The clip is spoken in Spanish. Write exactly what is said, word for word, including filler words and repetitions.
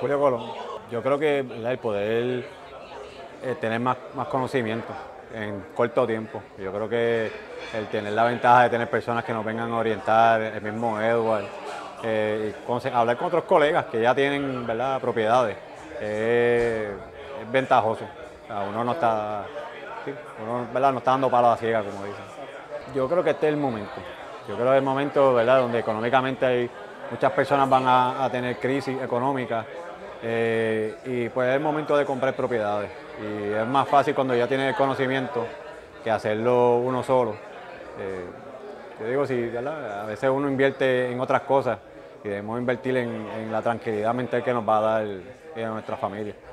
Julio Colón. Yo creo que, ¿verdad?, el poder eh, tener más, más conocimiento en corto tiempo. Yo creo que el tener la ventaja de tener personas que nos vengan a orientar, el mismo Edward, eh, y con- hablar con otros colegas que ya tienen, ¿verdad?, propiedades, eh, es ventajoso. O sea, uno no está, sí, uno, ¿verdad?, no está dando palos a ciega, como dicen. Yo creo que este es el momento. Yo creo que es el momento, ¿verdad?, donde económicamente hay, muchas personas van a, a tener crisis económica, eh, y pues es el momento de comprar propiedades. Y es más fácil cuando ya tienes el conocimiento que hacerlo uno solo. Eh, yo digo, sí, ¿verdad?, a veces uno invierte en otras cosas y debemos invertir en, en la tranquilidad mental que nos va a dar eh, a nuestra familia.